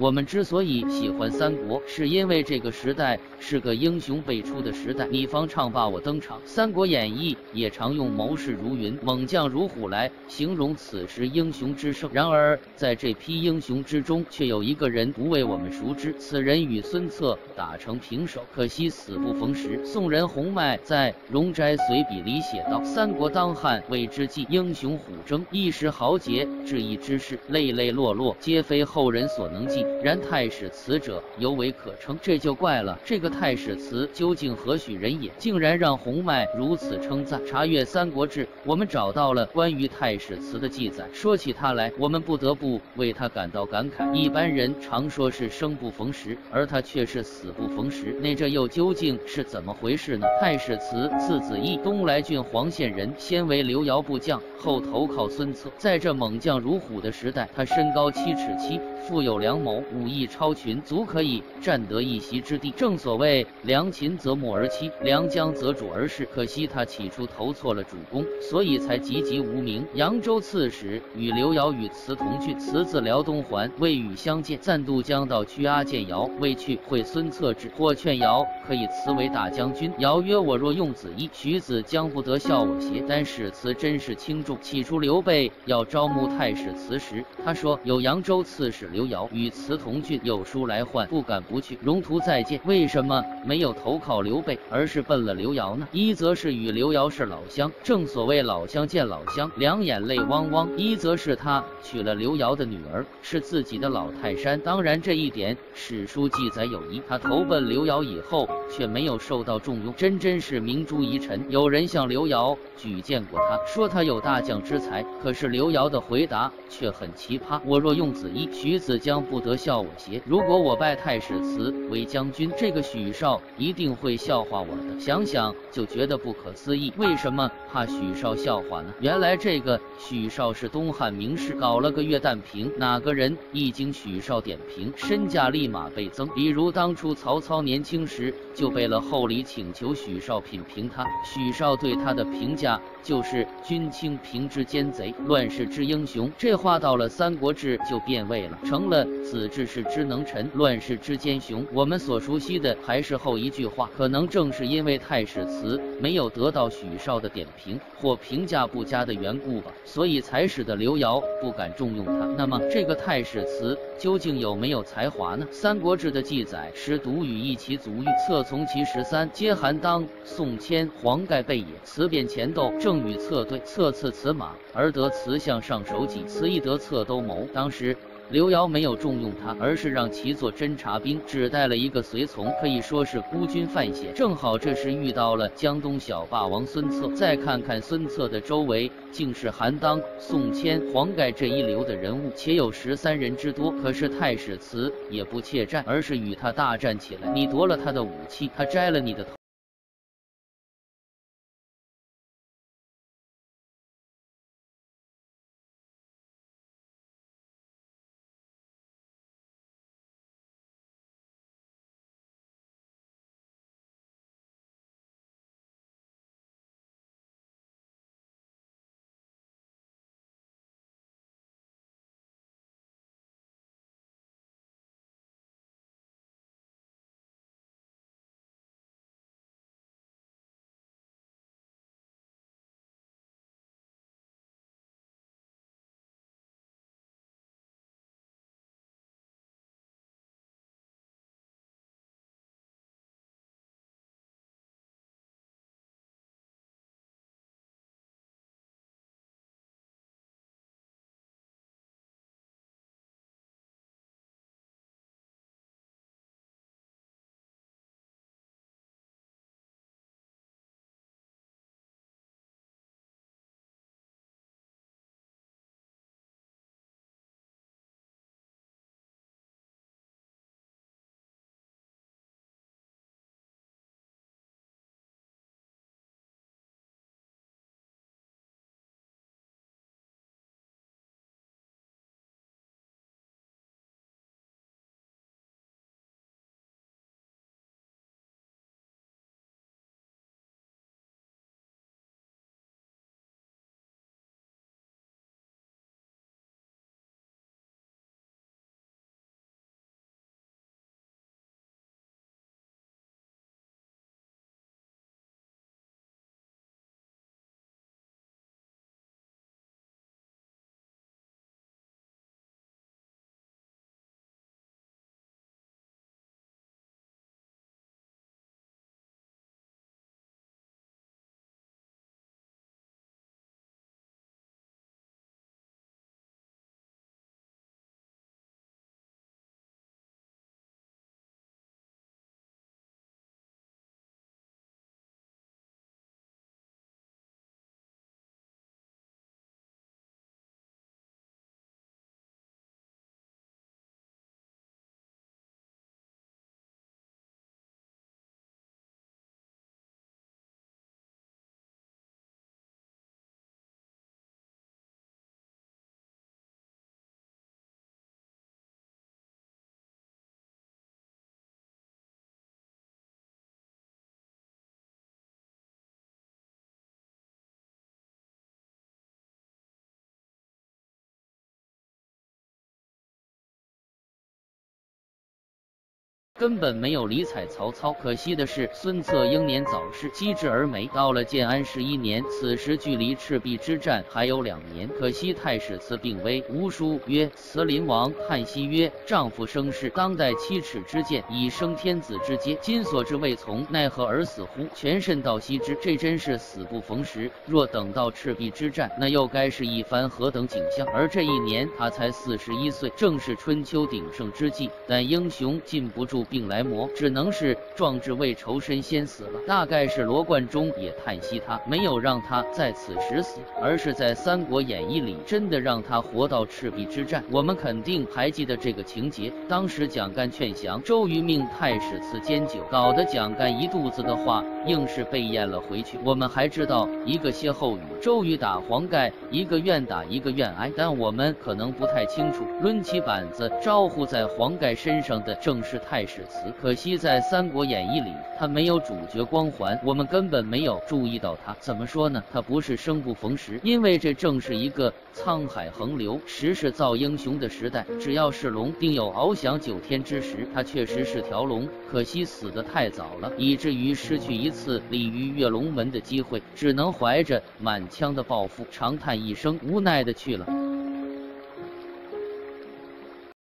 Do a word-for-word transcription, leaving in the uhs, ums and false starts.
我们之所以喜欢三国，是因为这个时代是个英雄辈出的时代。你方唱罢我登场，《三国演义》也常用谋士如云、猛将如虎来形容此时英雄之盛。然而，在这批英雄之中，却有一个人不为我们熟知，此人与孙策打成平手，可惜死不逢时。宋人洪迈在《容斋随笔》里写道：“三国当汉魏之际，英雄虎争，一时豪杰，志义之士，类类落落，皆非后人所能记。然太史慈者，尤为可称。”这就怪了，这个太史慈究竟何许人也？竟然让洪迈如此称赞。查阅《三国志》，我们找到了关于太史慈的记载。说起他来，我们不得不为他感到感慨。一般人常说是生不逢时，而他却是死不逢时。那这又究竟是怎么回事呢？太史慈字子义，东莱郡黄县人，先为刘繇部将，后投靠孙策。在这猛将如虎的时代，他身高七尺七，富有良谋，武艺超群，足可以占得一席之地。正所谓良禽择木而栖，良将择主而事。可惜他起初投错了主公，所以才籍籍无名。扬州刺史与刘繇与慈同郡，慈自辽东还，未与相见。暂渡江道屈阿见繇，未去，会孙策至，或劝繇可以辞为大将军。繇曰：“我若用子义，许子将不得效我邪？”但史慈真是轻重。起初刘备要招募太史慈时，他说有扬州刺史刘繇与慈同郡，有书来唤，不敢不去，荣图再见。为什么没有投靠刘备，而是奔了刘繇呢？一则是与刘繇是老乡，正所谓老乡见老乡，两眼泪汪汪；一则是他娶了刘繇的女儿，是自己的老泰山。当然这一点史书记载有疑，他投奔刘繇以后却没有受到重用，真真是明珠遗臣。有人向刘繇举荐过他，说他有大将之才，可是刘繇的回答却很奇葩：“我若用子义，许子将不得效我邪？如果我拜太史慈为将军，这个许绍一定会笑话我的。”想想就觉得不可思议。为什么怕许绍笑话呢？原来这个许绍是东汉名士，搞了个岳旦平，哪个人一经许绍点评，身价立马倍增。比如当初曹操年轻时就被了厚礼请求许绍品评他，许绍对他的评价就是君轻平之奸贼，乱世之英雄。这话到了《三国志》就变味了，成了子治世之能臣，乱世之奸雄。我们所熟悉的还是后一句话，可能正是因为太史慈没有得到许绍的点评或评价不佳的缘故吧，所以才使得刘繇不敢重用他。那么这个太史慈究竟有没有才华呢？《三国志》的记载是独语一其足欲，策从其十三，皆邯当、宋谦、黄盖备也。辞便前斗，正与策对，策赐此马，而得辞相上首级，辞亦得策都谋。当时刘繇没有重用他，而是让其做侦察兵，只带了一个随从，可以说是孤军犯险。正好这时遇到了江东小霸王孙策，再看看孙策的周围，竟是邯当、宋谦、黄盖这一流的人物，且有十三人之多。可是太史慈也不怯战，而是与他大战起来。你夺了他的武器，他摘了你的头。 根本没有理睬曹操。可惜的是，孙策英年早逝，机智而美。到了建安十一年，此时距离赤壁之战还有两年，可惜太史慈病危。吴书曰：“慈临王，叹息曰：丈夫生事，当代七尺之剑，以升天子之阶。今所至未从，奈何而死乎？全身道悉之。这真是死不逢时。若等到赤壁之战，那又该是一番何等景象？而这一年他才四十一岁，正是春秋鼎盛之际。但英雄禁不住病来磨，只能是壮志未酬身先死了。大概是罗贯中也叹息他没有让他在此时死，而是在《三国演义》里真的让他活到赤壁之战。我们肯定还记得这个情节。当时蒋干劝降，周瑜命太史慈煎酒，搞得蒋干一肚子的话硬是被咽了回去。我们还知道一个歇后语，周瑜打黄盖，一个愿打一个愿挨，但我们可能不太清楚，抡起板子招呼在黄盖身上的正是太史慈。可惜在《三国演义》里他没有主角光环，我们根本没有注意到他。怎么说呢？他不是生不逢时，因为这正是一个沧海横流、时势造英雄的时代。只要是龙，定有翱翔九天之时。他确实是条龙，可惜死得太早了，以至于失去一次鲤鱼跃龙门的机会，只能怀着满腔的抱负长叹一声，无奈的去了。